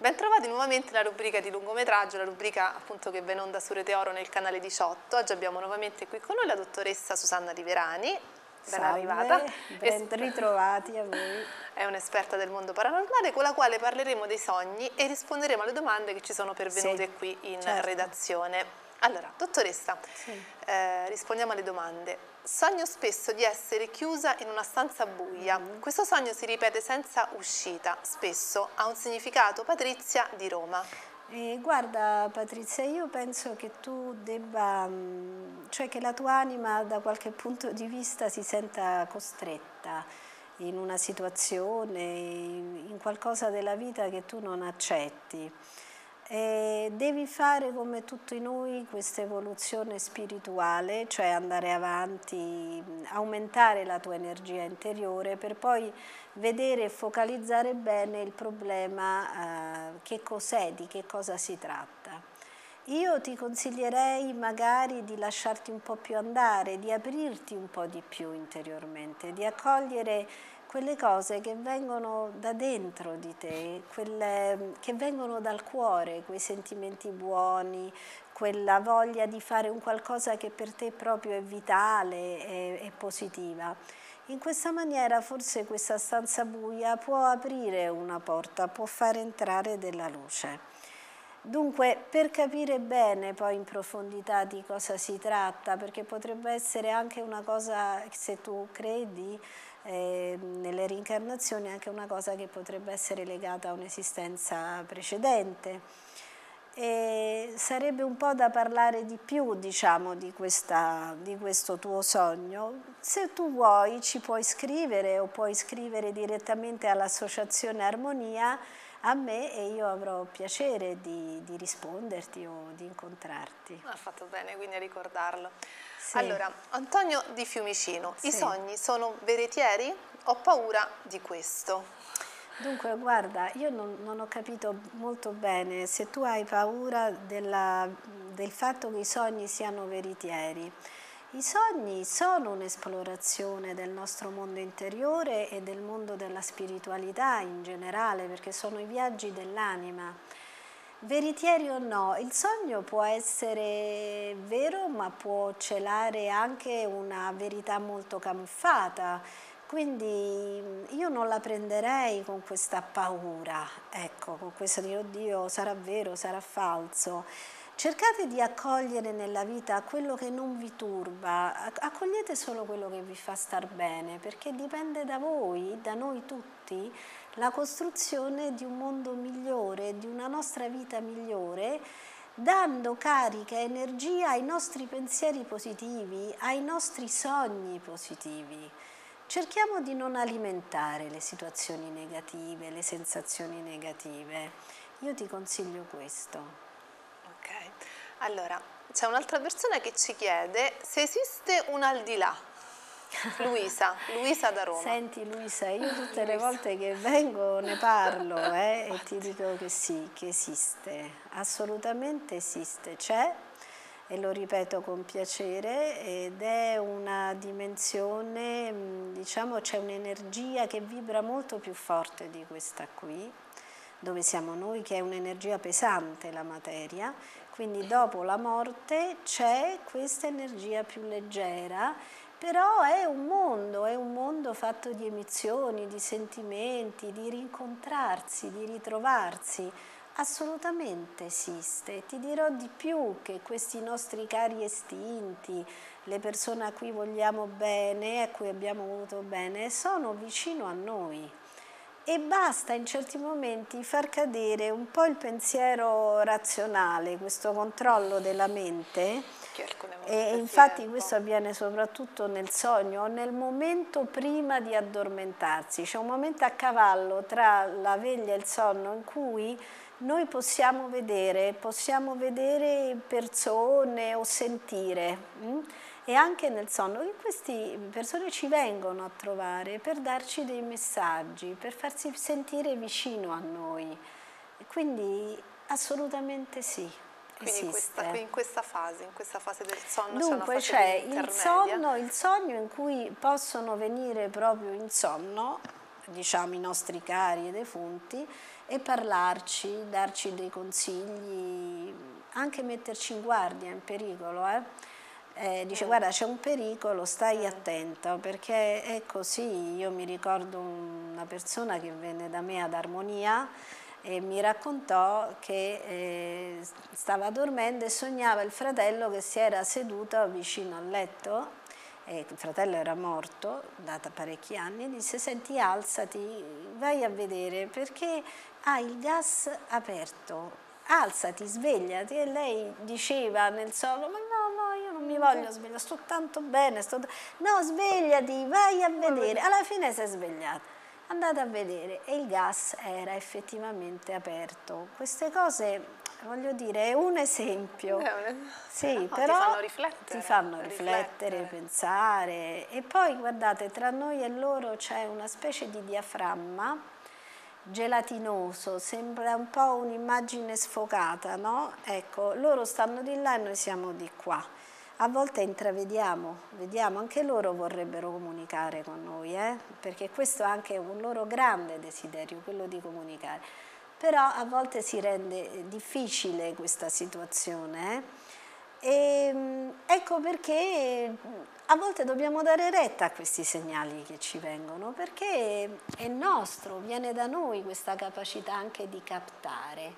Bentrovati nuovamente nella rubrica di lungometraggio, la rubrica appunto che va in onda su Rete Oro nel canale 18. Oggi abbiamo nuovamente qui con noi la dottoressa Susanna Liverani, ben arrivata. Ben ritrovati a voi. È un'esperta del mondo paranormale con la quale parleremo dei sogni e risponderemo alle domande che ci sono pervenute qui in redazione. Allora, dottoressa, rispondiamo alle domande. Sogno spesso di essere chiusa in una stanza buia. Questo sogno si ripete senza uscita. Spesso ha un significato. Patrizia di Roma. Guarda Patrizia, io penso che tu debba, cioè che la tua anima da qualche punto di vista si senta costretta in una situazione, in qualcosa della vita che tu non accetti. Devi fare come tutti noi questa evoluzione spirituale, cioè andare avanti, aumentare la tua energia interiore per poi vedere e focalizzare bene il problema, che cos'è, di che cosa si tratta. Io ti consiglierei magari di lasciarti un po' più andare, di aprirti un po' di più interiormente, di accogliere quelle cose che vengono da dentro di te, quelle che vengono dal cuore, quei sentimenti buoni, quella voglia di fare un qualcosa che per te proprio è vitale e positiva. In questa maniera forse questa stanza buia può aprire una porta, può far entrare della luce. Dunque, per capire bene poi in profondità di cosa si tratta, perché potrebbe essere anche una cosa, se tu credi nelle reincarnazioni, anche una cosa che potrebbe essere legata a un'esistenza precedente. Sarebbe un po' da parlare di più, diciamo, di questo tuo sogno. Se tu vuoi ci puoi scrivere o puoi scrivere direttamente all'Associazione Armonia a me e io avrò piacere di risponderti o di incontrarti. Ha fatto bene quindi a ricordarlo. Sì. Allora, Antonio di Fiumicino, i sogni sono veritieri? Ho paura di questo. Dunque, guarda, io non ho capito molto bene se tu hai paura del fatto che i sogni siano veritieri. I sogni sono un'esplorazione del nostro mondo interiore e del mondo della spiritualità in generale, perché sono i viaggi dell'anima. Veritieri o no, il sogno può essere vero, ma può celare anche una verità molto camuffata. Quindi io non la prenderei con questa paura, ecco, con questo di oddio sarà vero, sarà falso. Cercate di accogliere nella vita quello che non vi turba, accogliete solo quello che vi fa star bene, perché dipende da voi, da noi tutti, la costruzione di un mondo migliore, di una nostra vita migliore, dando carica e energia ai nostri pensieri positivi, ai nostri sogni positivi. Cerchiamo di non alimentare le situazioni negative, le sensazioni negative. Io ti consiglio questo. Ok, allora c'è un'altra persona che ci chiede se esiste un al di là. Luisa da Roma. Senti Luisa, io tutte le volte che vengo ne parlo e ti dico che sì, che esiste, assolutamente esiste, c'è e lo ripeto con piacere ed è una dimensione, diciamo c'è un'energia che vibra molto più forte di questa qui, dove siamo noi, che è un'energia pesante la materia, quindi dopo la morte c'è questa energia più leggera, però è un mondo fatto di emissioni, di sentimenti, di rincontrarsi, di ritrovarsi. Assolutamente esiste. Ti dirò di più che questi nostri cari estinti, le persone a cui vogliamo bene, a cui abbiamo voluto bene, sono vicino a noi. E basta in certi momenti far cadere un po' il pensiero razionale, questo controllo della mente, e infatti questo avviene soprattutto nel sogno o nel momento prima di addormentarsi. C'è un momento a cavallo tra la veglia e il sonno in cui noi possiamo vedere persone o sentire. E anche nel sonno, che queste persone ci vengono a trovare per darci dei messaggi, per farsi sentire vicino a noi. Quindi assolutamente sì, esiste. In questa fase del sonno Dunque c'è il sogno in cui possono venire proprio in sonno, diciamo, i nostri cari e defunti e parlarci, darci dei consigli, anche metterci in guardia, in pericolo. Dice guarda c'è un pericolo, stai attenta, perché è così. Io mi ricordo una persona che venne da me ad Armonia e mi raccontò che stava dormendo e sognava il fratello che si era seduto vicino al letto. Il fratello era morto da parecchi anni, disse senti alzati, vai a vedere perché hai il gas aperto, alzati, svegliati. E lei diceva nel sonno ma no, io non mi voglio svegliare, sto tanto bene, no svegliati, vai a vedere. Alla fine si è svegliata, andate a vedere e il gas era effettivamente aperto. Queste cose, voglio dire, è un esempio. Sì, no, però ti fanno riflettere, pensare. E poi guardate, tra noi e loro c'è una specie di diaframma gelatinoso, sembra un po' un'immagine sfocata, no? Ecco, loro stanno di là e noi siamo di qua. A volte intravediamo, vediamo, anche loro vorrebbero comunicare con noi, perché questo è anche un loro grande desiderio, quello di comunicare. Però a volte si rende difficile questa situazione. E ecco perché a volte dobbiamo dare retta a questi segnali che ci vengono, perché è nostro, viene da noi questa capacità anche di captare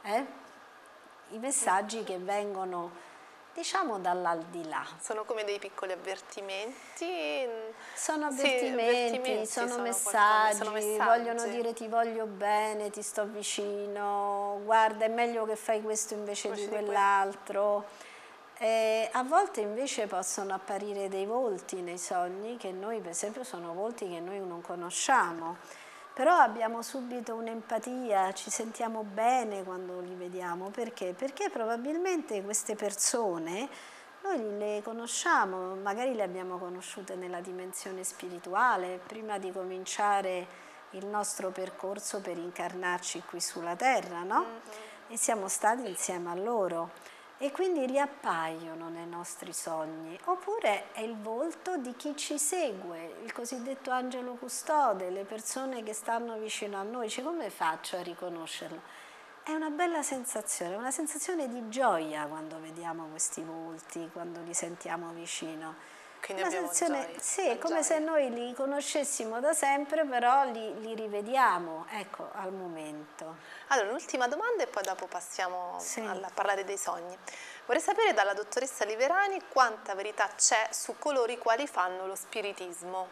i messaggi che vengono, diciamo, dall'aldilà. Sono come dei piccoli avvertimenti. Sono avvertimenti, sono messaggi, vogliono dire ti voglio bene, ti sto vicino, guarda è meglio che fai questo invece di quell'altro. A volte invece possono apparire dei volti nei sogni che noi, per esempio, sono volti che noi non conosciamo, però abbiamo subito un'empatia, ci sentiamo bene quando li vediamo. Perché? Perché probabilmente queste persone noi le conosciamo, magari le abbiamo conosciute nella dimensione spirituale, prima di cominciare il nostro percorso per incarnarci qui sulla terra, no? E siamo stati insieme a loro. E quindi riappaiono nei nostri sogni, oppure è il volto di chi ci segue, il cosiddetto angelo custode, le persone che stanno vicino a noi. Cioè, come faccio a riconoscerlo? È una bella sensazione, una sensazione di gioia quando vediamo questi volti, quando li sentiamo vicino. Quindi Una abbiamo sensazione, gioia, sì, è come gioia. se noi li conoscessimo da sempre, però li rivediamo, ecco, al momento. Allora, un'ultima domanda e poi dopo passiamo a parlare dei sogni. Vorrei sapere dalla dottoressa Liverani quanta verità c'è su coloro i quali fanno lo spiritismo.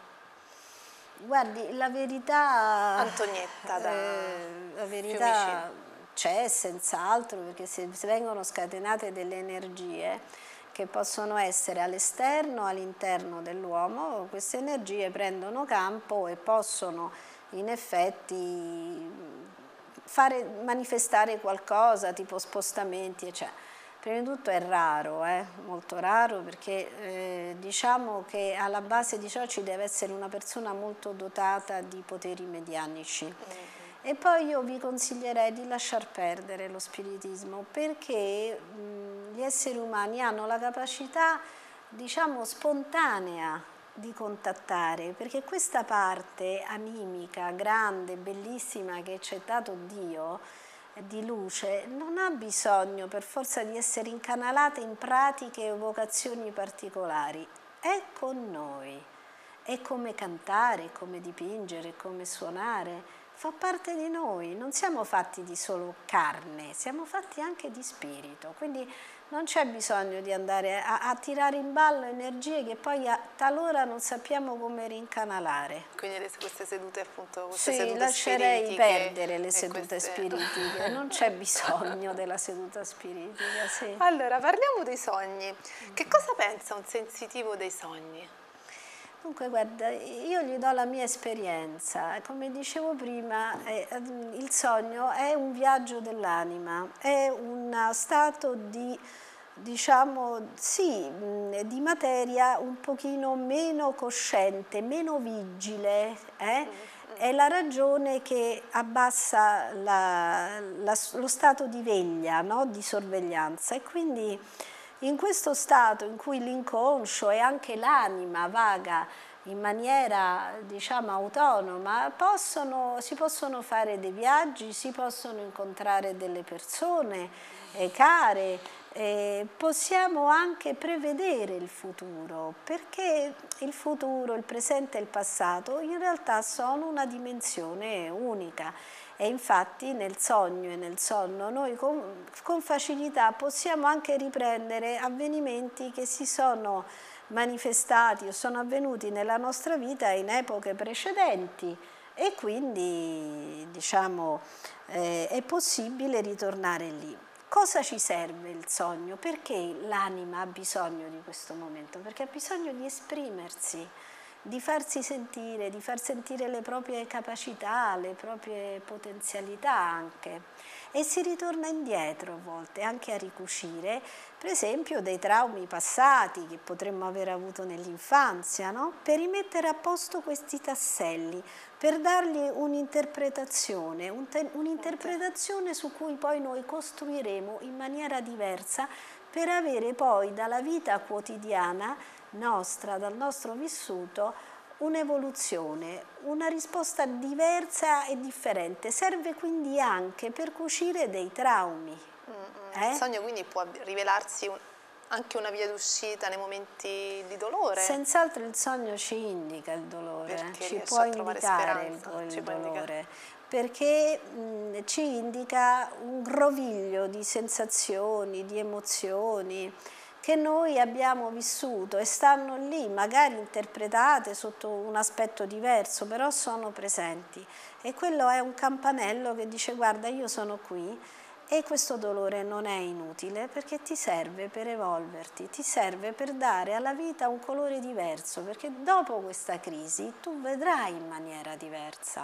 Guardi, la verità... Antonietta da la verità c'è senz'altro, perché se vengono scatenate delle energie che possono essere all'esterno o all'interno dell'uomo, queste energie prendono campo e possono in effetti fare manifestare qualcosa, tipo spostamenti, eccetera. Prima di tutto è raro, molto raro, perché diciamo che alla base di ciò ci deve essere una persona molto dotata di poteri medianici. E poi io vi consiglierei di lasciar perdere lo spiritismo, perché gli esseri umani hanno la capacità, diciamo, spontanea di contattare, perché questa parte animica, grande, bellissima che ci ha dato Dio, di luce, non ha bisogno per forza di essere incanalata in pratiche o vocazioni particolari, è con noi, è come cantare, è come dipingere, è come suonare, fa parte di noi, non siamo fatti di solo carne, siamo fatti anche di spirito, quindi non c'è bisogno di andare a tirare in ballo energie che poi talora non sappiamo come rincanalare. Quindi queste sedute, appunto, queste sedute lascerei perdere le sedute spiritiche, non c'è bisogno della seduta spiritica. Sì. Allora, parliamo dei sogni. Che cosa pensa un sensitivo dei sogni? Dunque, guarda, io gli do la mia esperienza. Come dicevo prima, il sogno è un viaggio dell'anima, è uno stato di, diciamo, sì, di materia un pochino meno cosciente, meno vigile, È la ragione che abbassa lo stato di veglia, no? Di sorveglianza, e quindi in questo stato in cui l'inconscio e anche l'anima vaga in maniera, diciamo, autonoma, si possono fare dei viaggi, si possono incontrare delle persone care, possiamo anche prevedere il futuro, perché il futuro, il presente e il passato in realtà sono una dimensione unica. E infatti nel sogno e nel sonno noi con facilità possiamo anche riprendere avvenimenti che si sono manifestati o sono avvenuti nella nostra vita in epoche precedenti e quindi diciamo è possibile ritornare lì. Cosa ci serve il sogno? Perché l'anima ha bisogno di questo momento? Perché ha bisogno di esprimersi, di farsi sentire, di far sentire le proprie capacità, le proprie potenzialità anche. E si ritorna indietro a volte, anche a ricucire, per esempio, dei traumi passati che potremmo aver avuto nell'infanzia, no? Per rimettere a posto questi tasselli, per dargli un'interpretazione, un'interpretazione su cui poi noi costruiremo in maniera diversa per avere poi dalla vita quotidiana nostra, dal nostro vissuto, un'evoluzione, una risposta diversa e differente. Serve quindi anche per cucire dei traumi. Il sogno quindi può rivelarsi anche una via d'uscita nei momenti di dolore? Senz'altro il sogno ci indica il dolore, perché ci può indicare il dolore, perché ci indica un groviglio di sensazioni, di emozioni che noi abbiamo vissuto e stanno lì, magari interpretate sotto un aspetto diverso, però sono presenti. E quello è un campanello che dice: guarda, io sono qui e questo dolore non è inutile, perché ti serve per evolverti, ti serve per dare alla vita un colore diverso, perché dopo questa crisi tu vedrai in maniera diversa.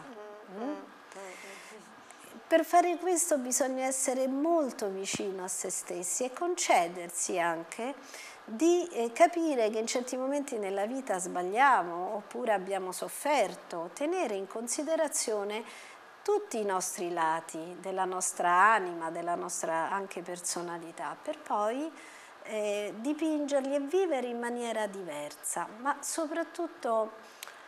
Per fare questo bisogna essere molto vicino a se stessi e concedersi anche di capire che in certi momenti nella vita sbagliamo oppure abbiamo sofferto, tenere in considerazione tutti i nostri lati della nostra anima, della nostra anche personalità, per poi dipingerli e vivere in maniera diversa, ma soprattutto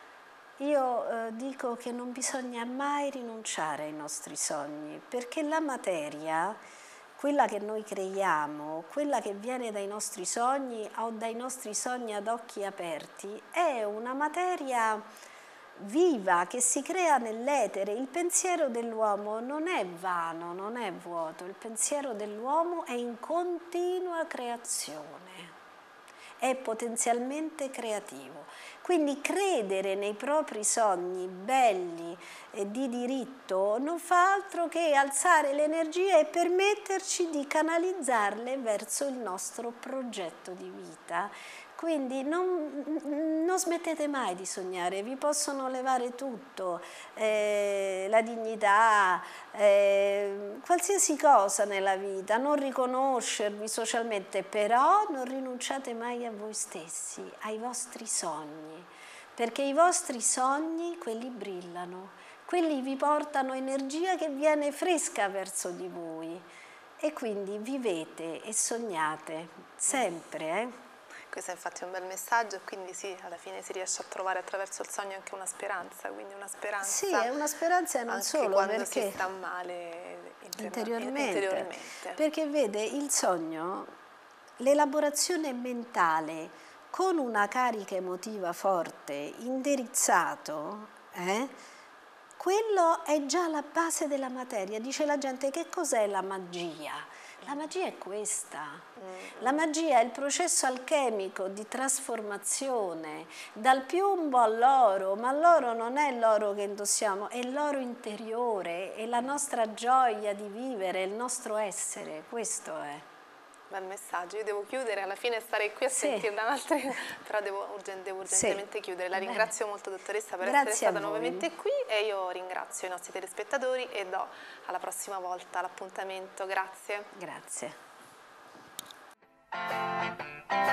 io dico che non bisogna mai rinunciare ai nostri sogni, perché la materia, quella che noi creiamo, quella che viene dai nostri sogni o dai nostri sogni ad occhi aperti, è una materia viva che si crea nell'etere. Il pensiero dell'uomo non è vano, non è vuoto, il pensiero dell'uomo è in continua creazione, è potenzialmente creativo. Quindi credere nei propri sogni belli e di diritto non fa altro che alzare l'energia e permetterci di canalizzarle verso il nostro progetto di vita. Quindi non smettete mai di sognare, vi possono levare tutto, la dignità, qualsiasi cosa nella vita, non riconoscervi socialmente, però non rinunciate mai a voi stessi, ai vostri sogni, perché i vostri sogni, quelli brillano, quelli vi portano energia che viene fresca verso di voi e quindi vivete e sognate sempre, Questo è infatti un bel messaggio e quindi sì, alla fine si riesce a trovare attraverso il sogno anche una speranza, quindi una speranza. Sì, è una speranza e non anche solo quando perché si sta male interiormente. Perché vede, il sogno, l'elaborazione mentale con una carica emotiva forte, indirizzato, quello è già la base della materia. Dice la gente: che cos'è la magia? La magia è questa. La magia è il processo alchemico di trasformazione dal piombo all'oro, ma l'oro non è l'oro che indossiamo, è l'oro interiore, è la nostra gioia di vivere, il nostro essere, questo è. Bel messaggio, io devo chiudere, alla fine starei qui a sentirla un'altra, però devo urgentemente chiudere. La ringrazio molto, dottoressa, per essere stata nuovamente qui e io ringrazio i nostri telespettatori e do alla prossima volta l'appuntamento. Grazie. Grazie.